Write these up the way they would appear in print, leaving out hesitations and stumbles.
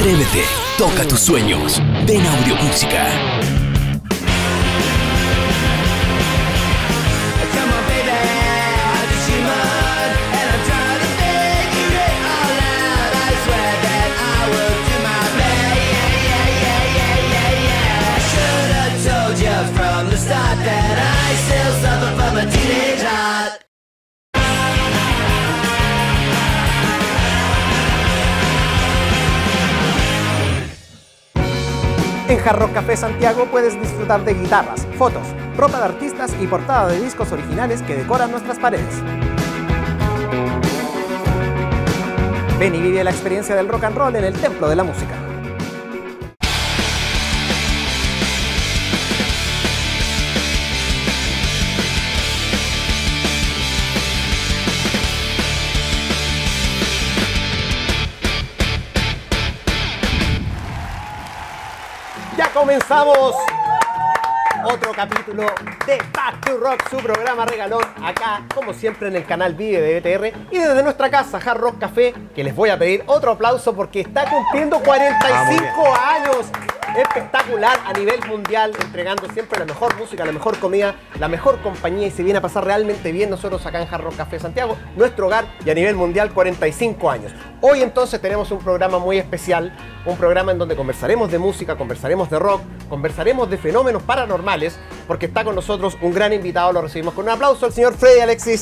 Atrévete, toca tus sueños. Ven a Audiomúsica. En Hard Rock Café Santiago puedes disfrutar de guitarras, fotos, ropa de artistas y portada de discos originales que decoran nuestras paredes. Ven y vive la experiencia del rock and roll en el Templo de la Música. Comenzamos otro capítulo de Back to Rock, su programa regalón, acá, como siempre, en el canal Vive de BTR y desde nuestra casa, Hard Rock Café, que les voy a pedir otro aplauso porque está cumpliendo 45 años. Espectacular a nivel mundial, entregando siempre la mejor música, la mejor comida, la mejor compañía y se viene a pasar realmente bien nosotros acá en Hard Rock Café Santiago, nuestro hogar, y a nivel mundial 45 años. Hoy entonces tenemos un programa muy especial, un programa en donde conversaremos de música, conversaremos de rock, conversaremos de fenómenos paranormales, porque está con nosotros un gran invitado, lo recibimos con un aplauso, el señor Freddy Alexis.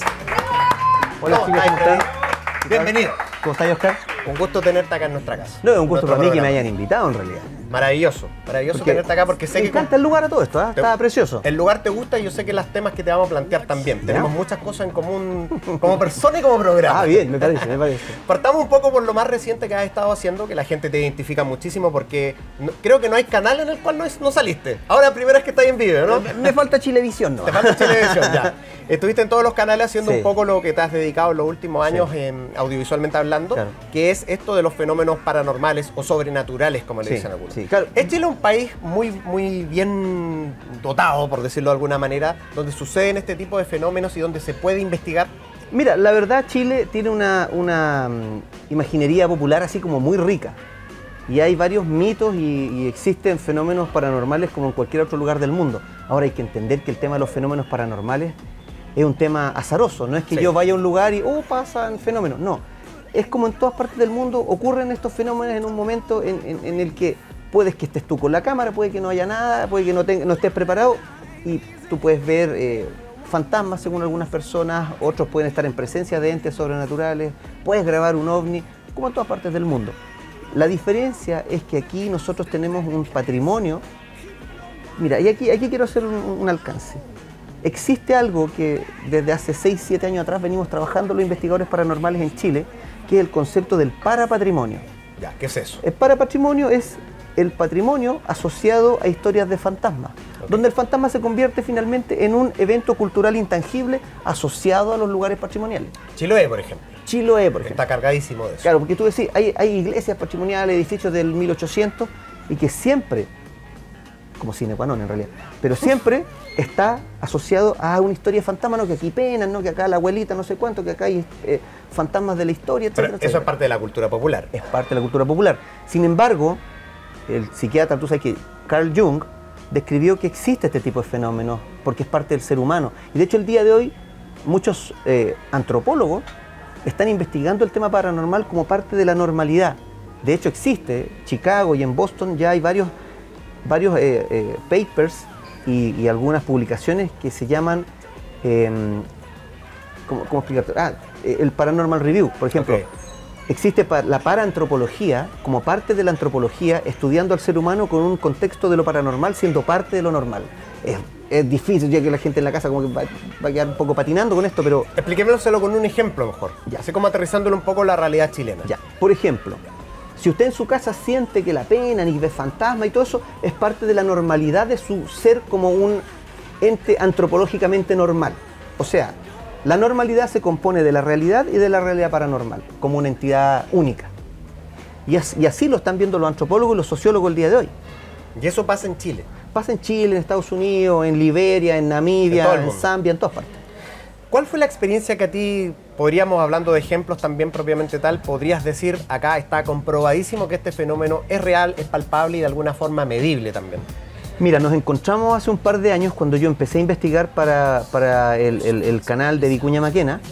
Hola, chicos, ¿cómo están? Bienvenido. ¿Cómo estás, Oscar? Un gusto tenerte acá en nuestra casa. No, es un gusto para mí que me hayan invitado, en realidad. Maravilloso, maravilloso tenerte acá porque sé que... Me encanta el lugar a todo esto, ¿eh? Está precioso. El lugar te gusta y yo sé que los temas que te vamos a plantear también. ¿Ya? Tenemos muchas cosas en común como persona y como programa. Ah, bien, me parece, me parece. Partamos un poco por lo más reciente que has estado haciendo, que la gente te identifica muchísimo porque creo que no hay canal en el cual no saliste. Ahora la primera vez que estás en vivo, ¿no? Me falta Chilevisión, ¿no? Te falta Chilevisión, ya. Estuviste en todos los canales haciendo un poco lo que te has dedicado en los últimos años, audiovisualmente hablando, que es esto de los fenómenos paranormales o sobrenaturales, como le dicen algunos. Sí, claro. Es Chile un país muy bien dotado, por decirlo de alguna manera, donde suceden este tipo de fenómenos y donde se puede investigar. Mira, la verdad Chile tiene una imaginería popular así como muy rica. Y hay varios mitos y existen fenómenos paranormales como en cualquier otro lugar del mundo. Ahora hay que entender que el tema de los fenómenos paranormales es un tema azaroso. No es que yo vaya a un lugar y pasan fenómenos. No, es como en todas partes del mundo ocurren estos fenómenos en un momento en el que puedes que estés tú con la cámara, puede que no haya nada, puede que no estés preparado y tú puedes ver fantasmas según algunas personas, otros pueden estar en presencia de entes sobrenaturales, puedes grabar un ovni, como en todas partes del mundo. La diferencia es que aquí nosotros tenemos un patrimonio. Mira, y aquí quiero hacer un alcance. Existe algo que desde hace 6, 7 años atrás venimos trabajando los investigadores paranormales en Chile, que es el concepto del parapatrimonio. Ya, ¿qué es eso? El parapatrimonio es el patrimonio asociado a historias de fantasmas, donde el fantasma se convierte finalmente en un evento cultural intangible asociado a los lugares patrimoniales. Chiloé, por ejemplo. Chiloé, por ejemplo. Está cargadísimo de eso. Claro, porque tú decís, hay iglesias patrimoniales, edificios del 1800, y que siempre, como sine qua non en realidad, pero siempre está asociado a una historia de fantasma, no que aquí penan, no que acá la abuelita no sé cuánto, que acá hay fantasmas de la historia, etcétera, Pero eso es parte de la cultura popular. Es parte de la cultura popular. Sin embargo, el psiquiatra, tú sabes que Carl Jung describió que existe este tipo de fenómenos porque es parte del ser humano. Y de hecho el día de hoy muchos antropólogos están investigando el tema paranormal como parte de la normalidad. De hecho existe, Chicago y en Boston ya hay varios papers y algunas publicaciones que se llaman, ¿cómo explicarte? El Paranormal Review, por ejemplo. Okay. Existe la paraantropología como parte de la antropología, estudiando al ser humano con un contexto de lo paranormal siendo parte de lo normal. Es difícil, ya que la gente en la casa como que va a quedar un poco patinando con esto, pero... Expliquémoselo con un ejemplo mejor, ya. Así como aterrizándolo un poco la realidad chilena. Ya, por ejemplo, si usted en su casa siente que la penan y ve fantasma y todo eso, es parte de la normalidad de su ser como un ente antropológicamente normal. O sea, la normalidad se compone de la realidad y de la realidad paranormal, como una entidad única. Y así lo están viendo los antropólogos y los sociólogos el día de hoy. ¿Y eso pasa en Chile? Pasa en Chile, en Estados Unidos, en Liberia, en Namibia, en Zambia, en todas partes. ¿Cuál fue la experiencia que a ti, podríamos, hablando de ejemplos también propiamente tal, podrías decir, acá está comprobadísimo que este fenómeno es real, es palpable y de alguna forma medible también? Mira, nos encontramos hace un par de años cuando yo empecé a investigar para el canal de Vicuña Maquena,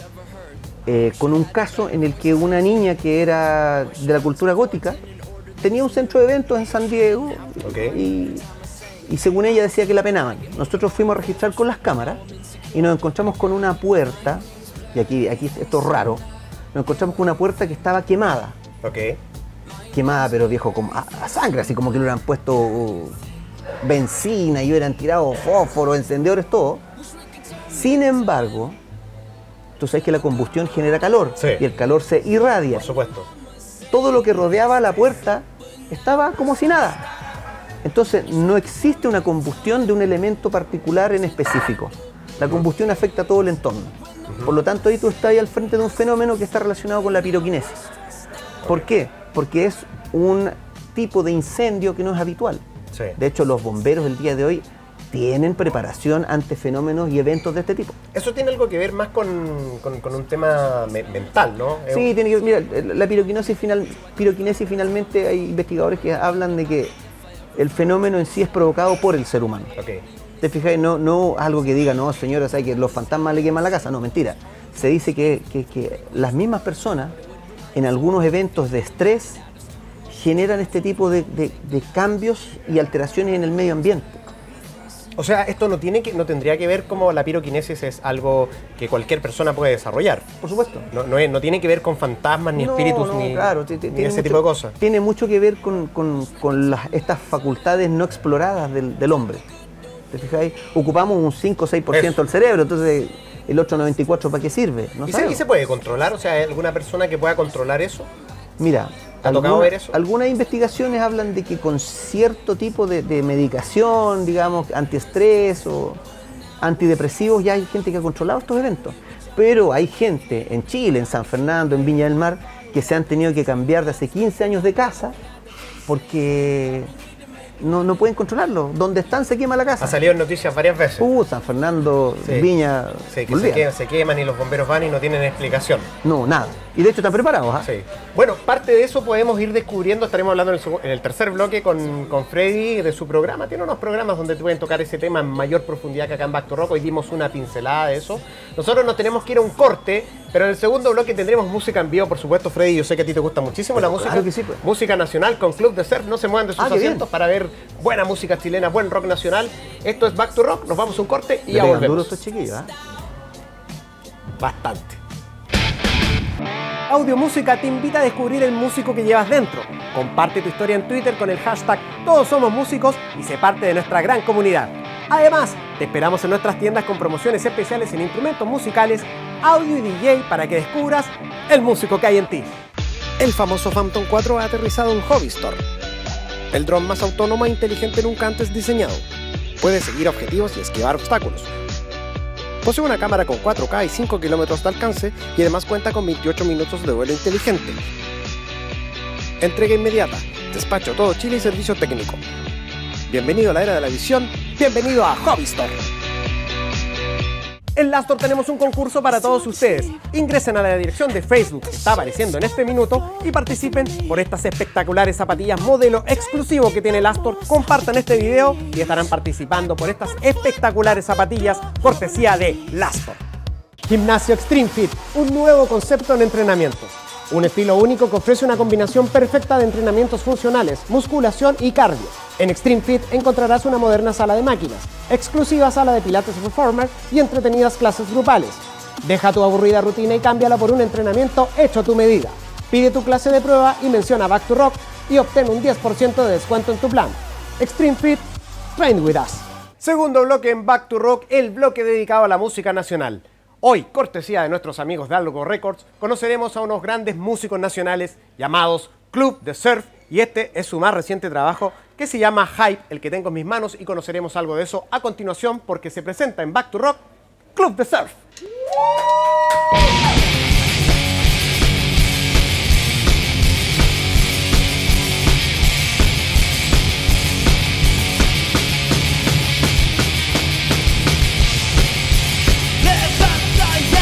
con un caso en el que una niña que era de la cultura gótica tenía un centro de eventos en San Diego. Okay. Y según ella decía que la penaban. Nosotros fuimos a registrar con las cámaras y nos encontramos con una puerta, y aquí esto es raro, nos encontramos con una puerta que estaba quemada. Ok. Quemada, pero viejo, como a sangre, así como que le hubieran puesto benzina y hubieran tirado fósforo, encendedores, todo. Sin embargo, tú sabes que la combustión genera calor, sí, y el calor se irradia. Por supuesto. Todo lo que rodeaba la puerta estaba como si nada. Entonces, no existe una combustión de un elemento particular en específico. La combustión afecta a todo el entorno. Por lo tanto, ahí tú estás al frente de un fenómeno que está relacionado con la piroquinesis. ¿Por qué? Porque es un tipo de incendio que no es habitual. Sí. De hecho, los bomberos el día de hoy tienen preparación ante fenómenos y eventos de este tipo. Eso tiene algo que ver más con un tema mental, ¿no? Sí, tiene que ver. Mira, la piroquinesis finalmente hay investigadores que hablan de que el fenómeno en sí es provocado por el ser humano. Okay. ¿Te fijas? No algo que diga, no, señora, ¿sabes que los fantasmas le queman la casa? No, mentira. Se dice que las mismas personas, en algunos eventos de estrés, generan este tipo de cambios y alteraciones en el medio ambiente. O sea, esto no tendría que ver como la piroquinesis es algo que cualquier persona puede desarrollar. Por supuesto. No tiene que ver con fantasmas, ni espíritus, ni ese tipo de cosas. Tiene mucho que ver con estas facultades no exploradas del hombre. ¿Te fijáis? Ocupamos un 5 o 6% del cerebro, entonces el otro 94% ¿para qué sirve? No ¿Y se puede controlar? O sea, ¿hay alguna persona que pueda controlar eso? Mira, ¿te ha tocado ver eso? Algunas investigaciones hablan de que con cierto tipo de medicación, digamos, antiestrés o antidepresivos, ya hay gente que ha controlado estos eventos. Pero hay gente en Chile, en San Fernando, en Viña del Mar, que se han tenido que cambiar de hace 15 años de casa porque no pueden controlarlo. Donde están se quema la casa. Ha salido en noticias varias veces. San Fernando, sí. Viña. Sí, que se queman y los bomberos van y no tienen explicación. No, nada. Y de hecho están preparados. Sí. Bueno, parte de eso podemos ir descubriendo. Estaremos hablando en el tercer bloque con Freddy de su programa. Tiene unos programas donde te pueden tocar ese tema en mayor profundidad que acá en Back to Rock. Hoy dimos una pincelada de eso. Nosotros nos tenemos que ir a un corte, pero en el segundo bloque tendremos música en vivo, por supuesto, Freddy. Yo sé que a ti te gusta muchísimo la música. Claro que sí, pues. Música nacional con Club de Surf. No se muevan de sus asientos para ver buena música chilena, buen rock nacional. Esto es Back to Rock. Nos vamos a un corte y ya volvemos. Duro estos chiquillos, ¿eh? Bastante. Audio Música te invita a descubrir el músico que llevas dentro. Comparte tu historia en Twitter con el hashtag Todos Somos Músicos y sé parte de nuestra gran comunidad. Además, te esperamos en nuestras tiendas con promociones especiales en instrumentos musicales, audio y DJ para que descubras el músico que hay en ti. El famoso Phantom 4 ha aterrizado en Hobby Store. El dron más autónomo e inteligente nunca antes diseñado. Puede seguir objetivos y esquivar obstáculos. Posee una cámara con 4K y 5 kilómetros de alcance y además cuenta con 28 minutos de vuelo inteligente. Entrega inmediata, despacho todo Chile y servicio técnico. Bienvenido a la era de la visión, bienvenido a Hobby Store. En Lastor tenemos un concurso para todos ustedes. Ingresen a la dirección de Facebook que está apareciendo en este minuto y participen por estas espectaculares zapatillas modelo exclusivo que tiene Lastor. Compartan este video y estarán participando por estas espectaculares zapatillas cortesía de Lastor. Gimnasio Extreme Fit, un nuevo concepto en entrenamiento. Un estilo único que ofrece una combinación perfecta de entrenamientos funcionales, musculación y cardio. En Extreme Fit encontrarás una moderna sala de máquinas, exclusiva sala de pilates reformer y entretenidas clases grupales. Deja tu aburrida rutina y cámbiala por un entrenamiento hecho a tu medida. Pide tu clase de prueba y menciona Back to Rock y obtén un 10% de descuento en tu plan. Extreme Fit, train with us. Segundo bloque en Back to Rock, el bloque dedicado a la música nacional. Hoy, cortesía de nuestros amigos de Algo Records, conoceremos a unos grandes músicos nacionales llamados Club de Surf, y este es su más reciente trabajo que se llama Hype, el que tengo en mis manos, y conoceremos algo de eso a continuación porque se presenta en Back to Rock Club de Surf. Levanta y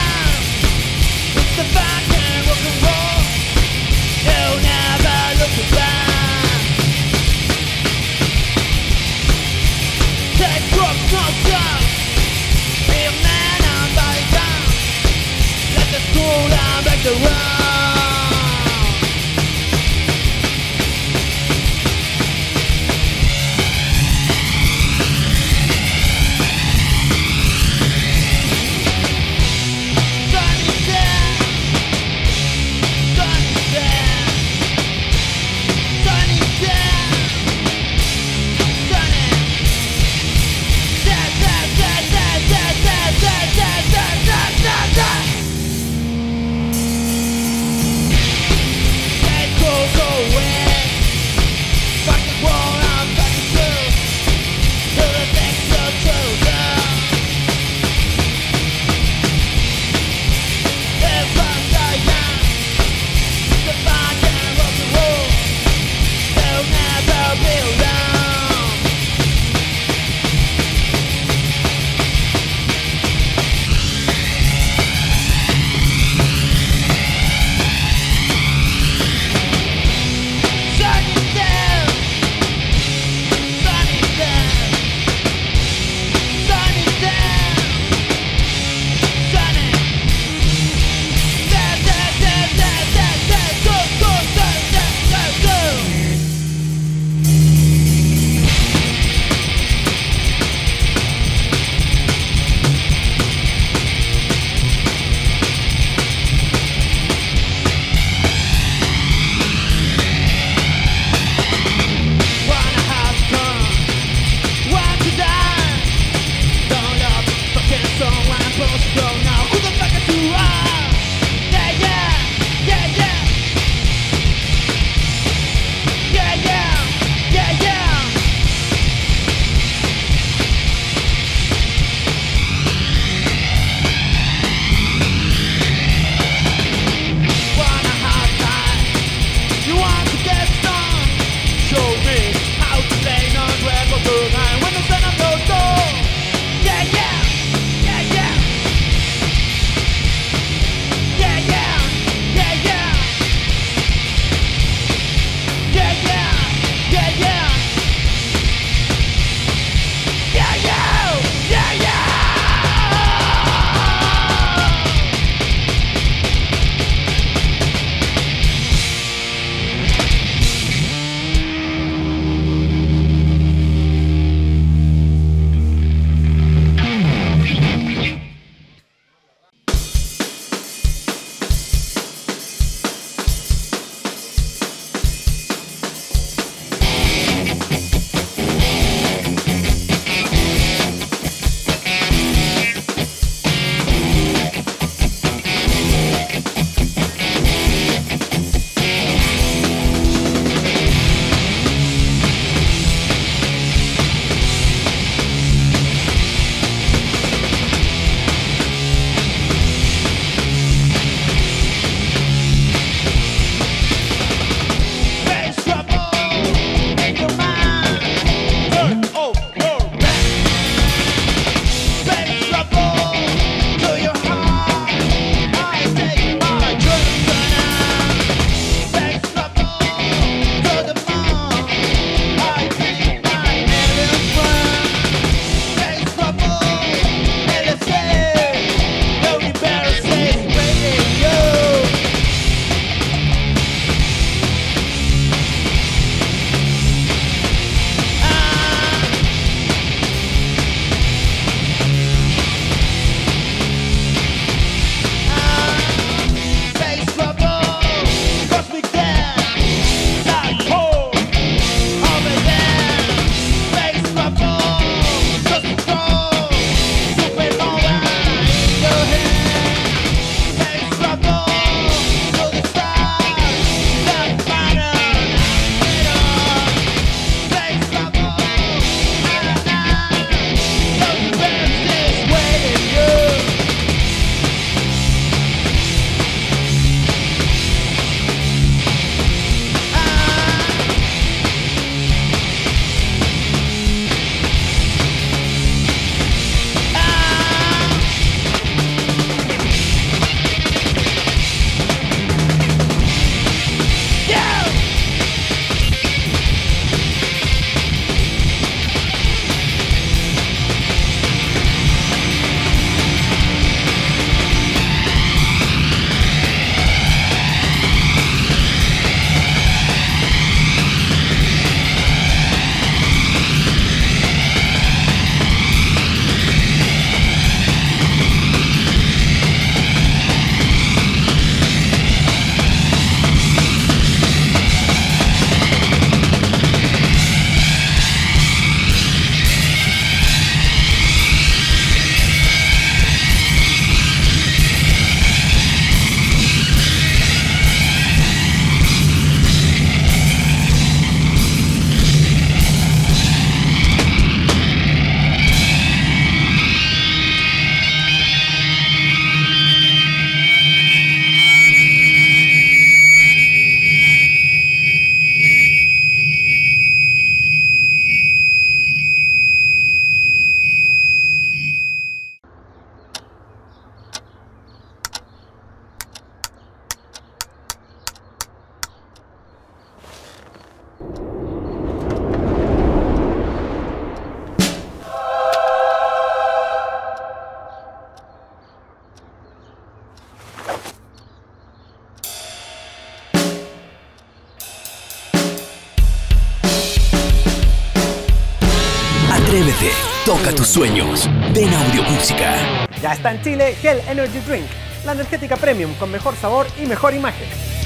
Atrévete, toca tus sueños. Ven a Audiomúsica. Ya está en Chile Hell Energy Drink, la energética premium con mejor sabor y mejor imagen.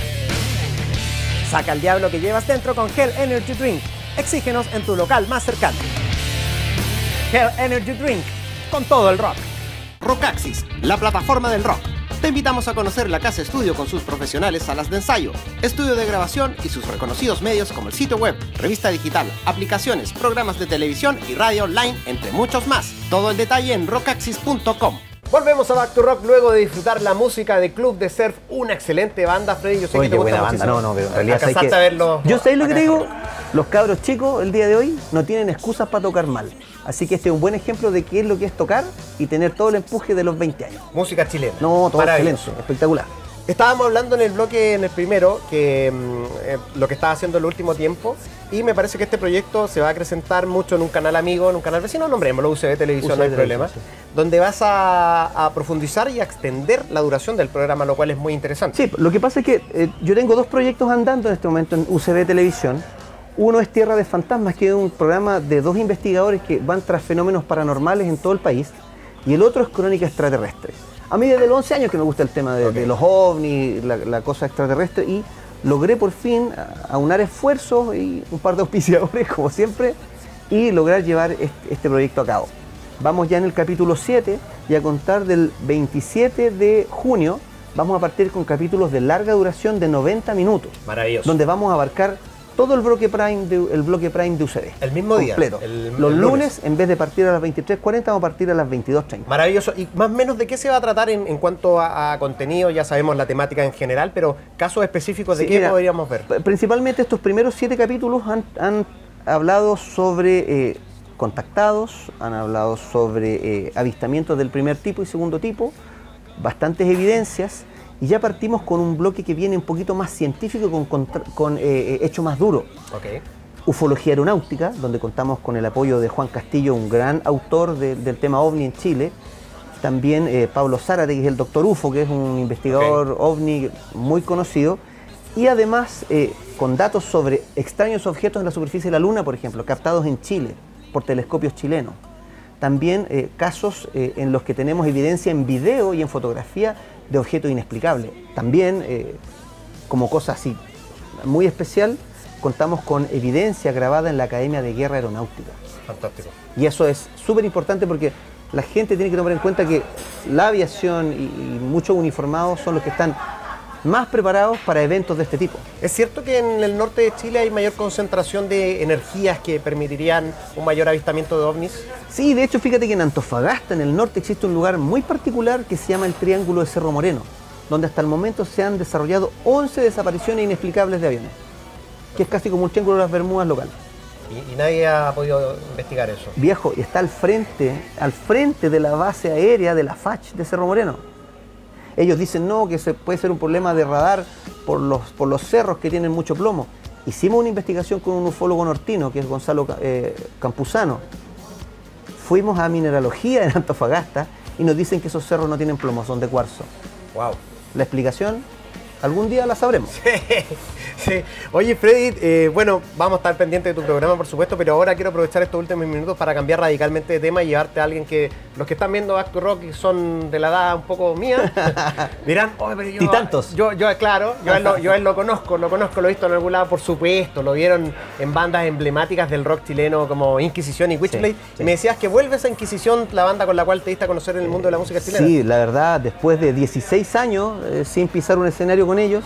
Saca el diablo que llevas dentro con Hell Energy Drink. Exígenos en tu local más cercano. Hell Energy Drink, con todo el rock. Rockaxis, la plataforma del rock. Te invitamos a conocer la casa estudio con sus profesionales salas de ensayo, estudio de grabación y sus reconocidos medios como el sitio web, revista digital, aplicaciones, programas de televisión y radio online, entre muchos más. Todo el detalle en rockaxis.com. Volvemos a Back to Rock luego de disfrutar la música de Club de Surf, una excelente banda, Freddy. Yo sé que te gusta buena muchísimo. banda, no, pero en realidad alcanzaste a verlo. Yo sé lo que te digo, los cabros chicos el día de hoy no tienen excusas para tocar mal. Así que este es un buen ejemplo de qué es lo que es tocar y tener todo el empuje de los 20 años. Música chilena. No, todo maravilloso. excelente, espectacular. Estábamos hablando en el bloque, en el primero, que lo que estaba haciendo en el último tiempo, y me parece que este proyecto se va a acrecentar mucho en un canal amigo, en un canal vecino, nombrémoslo, UCB Televisión, no hay problema, sí. Donde vas a profundizar y a extender la duración del programa, lo cual es muy interesante. Sí, lo que pasa es que yo tengo dos proyectos andando en este momento en UCB Televisión. Uno es Tierra de Fantasmas, que es un programa de dos investigadores que van tras fenómenos paranormales en todo el país, y el otro es Crónica Extraterrestre. A mí desde los 11 años que me gusta el tema de los ovnis, la cosa extraterrestre, y logré por fin aunar esfuerzos y un par de auspiciadores, como siempre, y lograr llevar este proyecto a cabo. Vamos ya en el capítulo 7 y a contar del 27 de junio vamos a partir con capítulos de larga duración de 90 minutos. Maravilloso. Donde vamos a abarcar todo el bloque prime de UCB. El mismo día. Completo. Los lunes, en vez de partir a las 23:40, vamos a partir a las 22:30. Maravilloso. ¿Y más o menos de qué se va a tratar en cuanto a contenido? Ya sabemos la temática en general, pero casos específicos de qué podríamos ver. Principalmente estos primeros 7 capítulos han hablado sobre contactados, han hablado sobre avistamientos del primer tipo y segundo tipo, bastantes evidencias. Y ya partimos con un bloque que viene un poquito más científico, con hecho más duro. Okay. Ufología aeronáutica, donde contamos con el apoyo de Juan Castillo, un gran autor del tema OVNI en Chile. También Pablo Zárate, que es el doctor UFO, que es un investigador OVNI muy conocido. Y además con datos sobre extraños objetos en la superficie de la Luna, por ejemplo, captados en Chile por telescopios chilenos. También casos en los que tenemos evidencia en video y en fotografía de objetos inexplicables. También, como cosa así muy especial, contamos con evidencia grabada en la Academia de Guerra Aeronáutica. Fantástico. Y eso es súper importante porque la gente tiene que tomar en cuenta que la aviación y muchos uniformados son los que están más preparados para eventos de este tipo. ¿Es cierto que en el norte de Chile hay mayor concentración de energías que permitirían un mayor avistamiento de ovnis? Sí, de hecho, fíjate que en Antofagasta, en el norte, existe un lugar muy particular que se llama el Triángulo de Cerro Moreno, donde hasta el momento se han desarrollado 11 desapariciones inexplicables de aviones, que es casi como un triángulo de las Bermudas local. Y nadie ha podido investigar eso. Viejo, y está al frente de la base aérea de la FACH de Cerro Moreno. Ellos dicen no, que puede ser un problema de radar por los cerros que tienen mucho plomo. Hicimos una investigación con un ufólogo nortino, que es Gonzalo Campuzano. Fuimos a mineralogía en Antofagasta y nos dicen que esos cerros no tienen plomo, son de cuarzo. Wow. La explicación, algún día la sabremos. Sí. Oye, Freddy, bueno, vamos a estar pendientes de tu programa, por supuesto, pero ahora quiero aprovechar estos últimos minutos para cambiar radicalmente de tema y llevarte a alguien que los que están viendo Back to Rock y son de la edad un poco mía, dirán, oye, pero yo... ¿Y tantos? Claro, yo a él lo conozco, lo he visto en algún lado, por supuesto, lo vieron en bandas emblemáticas del rock chileno como Inquisición y Witchblade, sí. Y me decías que vuelves a Inquisición, la banda con la cual te diste a conocer en el mundo de la música chilena. Sí, la verdad, después de 16 años sin pisar un escenario con ellos,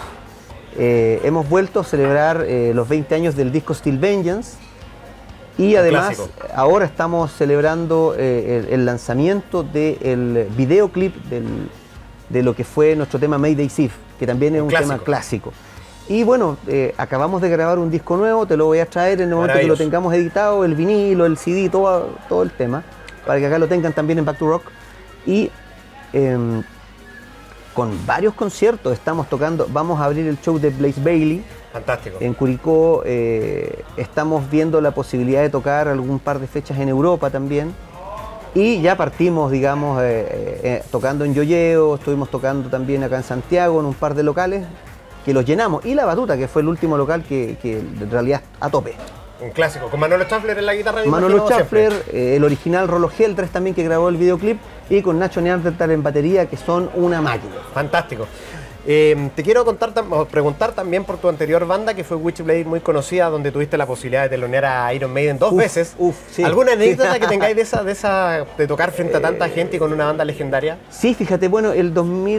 hemos vuelto a celebrar los 20 años del disco Steel Vengeance y además ahora estamos celebrando el lanzamiento del videoclip de lo que fue nuestro tema Mayday Thief, que también es un tema clásico. Y bueno, acabamos de grabar un disco nuevo, te lo voy a traer en el momento que lo tengamos editado, el vinilo, el CD, todo el tema, para que acá lo tengan también en Back to Rock. Y con varios conciertos estamos tocando, vamos a abrir el show de Blaze Bayley. Fantástico. En Curicó, estamos viendo la posibilidad de tocar algún par de fechas en Europa también. Y ya partimos, digamos, tocando en Yoyeo, estuvimos tocando también acá en Santiago en un par de locales que los llenamos. Y La Batuta, que fue el último local que en realidad a tope. Un clásico, con Manolo Schaffler en la guitarra. Manolo Schaffler, el original Rolo Heltres también, que grabó el videoclip, y con Nacho Neanderthal en batería, que son una máquina. Fantástico. Te quiero preguntar también por tu anterior banda, que fue Witchblade, muy conocida, donde tuviste la posibilidad de telonear a Iron Maiden dos veces. Sí. ¿Alguna anécdota que tengáis de tocar frente a tanta gente y con una banda legendaria? Sí, fíjate, bueno, el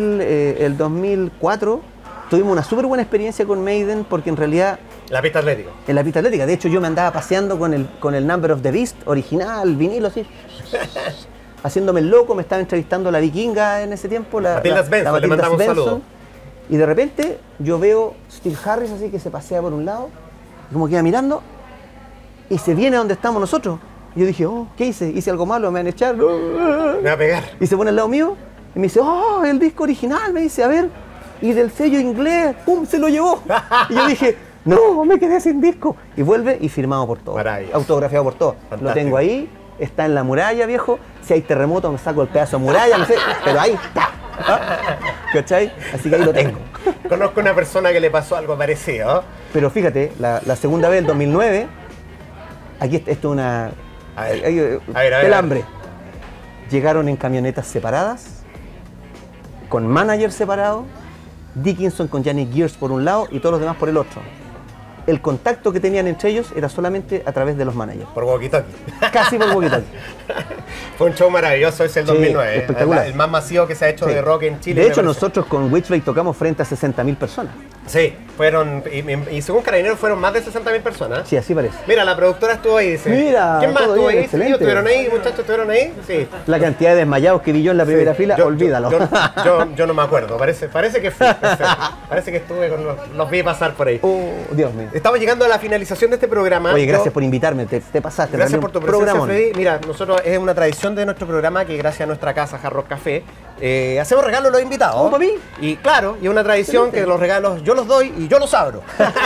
2004 tuvimos una súper buena experiencia con Maiden, porque en realidad... La pista atlética. En la pista atlética. De hecho, yo me andaba paseando con el Number of the Beast, original, vinilo, así. Haciéndome el loco, me estaba entrevistando la Vikinga en ese tiempo. Matilda Svensson, le mandamos un saludo. Y de repente yo veo Steve Harris así que se pasea por un lado, y como queda mirando, y se viene a donde estamos nosotros. Y yo dije, oh, ¿qué hice? ¿Hice algo malo? ¿Me van a echar? Me va a pegar. Y se pone al lado mío, y me dice, oh, el disco original, me dice, a ver. Y del sello inglés, ¡pum!, se lo llevó. Y yo dije, no, me quedé sin disco. Y vuelve y firmado por todo. Autografiado por todo. Lo tengo ahí, está en la muralla, viejo. Si hay terremoto me saco el pedazo de muralla, no sé, pero ahí está. ¿Cachai? Así que ahí lo tengo. Conozco una persona que le pasó algo parecido. Pero fíjate, la segunda vez, el 2009, aquí esto es una... A ver. El hambre. Llegaron en camionetas separadas, con manager separado, Dickinson con Yannick Gears por un lado y todos los demás por el otro. El contacto que tenían entre ellos era solamente a través de los managers. Por walkie-talkie. Casi por walkie-talkie. Fue un show maravilloso ese el 2009. Espectacular. El más masivo que se ha hecho de rock en Chile. De hecho, nosotros con Witchblade tocamos frente a 60.000 personas. Sí, fueron, y según Carabineros fueron más de 60.000 personas. Sí, así parece. Mira, la productora estuvo ahí, dice. Mira, ¿quién más estuvo ahí? excelente. ¿Estuvieron ahí, muchachos? ¿Estuvieron ahí? Sí. La cantidad de desmayados que vi yo en la primera fila, olvídalo. Yo no me acuerdo, parece que fui. Parece que estuve con los vi pasar por ahí. Oh, Dios mío. Estamos llegando a la finalización de este programa. Oye, gracias por invitarme, te pasaste. Gracias por tu presencia, Freddy. Mira, nosotros es una tradición de nuestro programa que gracias a nuestra casa, Hard Rock Café, hacemos regalos a los invitados. ¿Oh, para mí? Y claro, y es una tradición que los regalos yo los doy y yo los abro.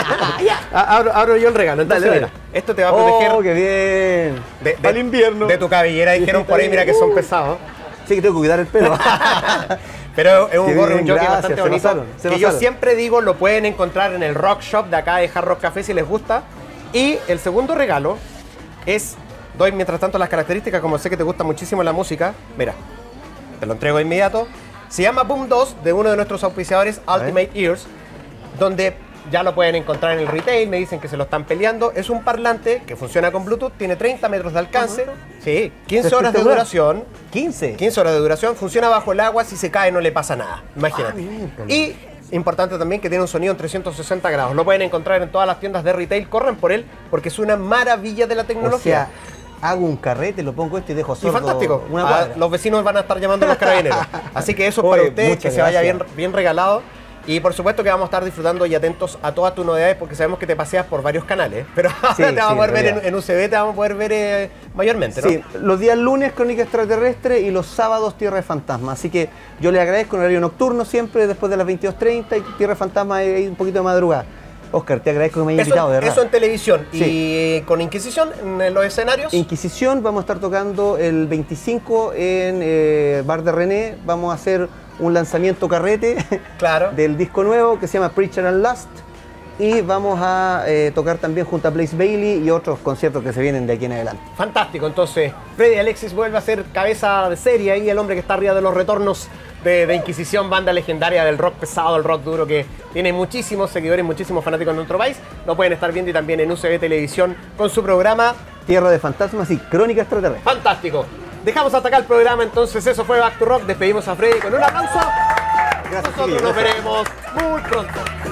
abro yo el regalo. Entonces, dale. mira, esto te va a proteger. ¡Oh, qué bien! Al invierno. De tu cabellera, dijeron por ahí, mira que son pesados. Sí, que tengo que cuidar el pelo. Pero es un gorro, un jockey bastante bonito. Se que yo siempre digo, lo pueden encontrar en el Rock Shop de acá de Hard Rock Café si les gusta. Y el segundo regalo es, doy mientras tanto las características, como sé que te gusta muchísimo la música. Mira, te lo entrego de inmediato. Se llama Boom 2, de uno de nuestros auspiciadores, Ultimate Ears, donde ya lo pueden encontrar en el retail, me dicen que se lo están peleando. Es un parlante que funciona con Bluetooth, tiene 30 metros de alcance, sí, 15 horas de duración. 15 horas de duración, funciona bajo el agua, si se cae no le pasa nada, imagínate. Y importante también que tiene un sonido en 360 grados. Lo pueden encontrar en todas las tiendas de retail, corren por él porque es una maravilla de la tecnología. O sea, hago un carrete, lo pongo esto y dejo sordo. Y fantástico. Una cuadra. Los vecinos van a estar llamando a los carabineros. Así que eso es para ustedes, que se vaya bien regalado. Y por supuesto que vamos a estar disfrutando y atentos a todas tus novedades porque sabemos que te paseas por varios canales. Pero ahora te vamos a poder ver en UCB, te vamos a poder ver mayormente, ¿no? Sí, los días lunes Crónica Extraterrestre y los sábados Tierra de Fantasma. Así que yo les agradezco en horario nocturno siempre después de las 22:30 y Tierra de Fantasma hay un poquito de madrugada. Oscar, te agradezco que me hayas invitado, de verdad. Eso en televisión. Sí. Y con Inquisición en los escenarios. Inquisición, vamos a estar tocando el 25 en Bar de René. Vamos a hacer un lanzamiento carrete del disco nuevo que se llama Preacher and Lust. Y vamos a tocar también junto a Blaze Bayley y otros conciertos que se vienen de aquí en adelante. Fantástico, entonces Freddy Alexis vuelve a ser cabeza de serie ahí, el hombre que está arriba de los retornos de Inquisición, banda legendaria del rock pesado, del rock duro, que tiene muchísimos seguidores, muchísimos fanáticos en nuestro país. Lo pueden estar viendo y también en UCB Televisión con su programa Tierra de Fantasmas y Crónica Extraterrestre. Fantástico. Dejamos hasta acá el programa, entonces eso fue Back to Rock. Despedimos a Freddy con un aplauso. Gracias, Nosotros nos veremos muy pronto.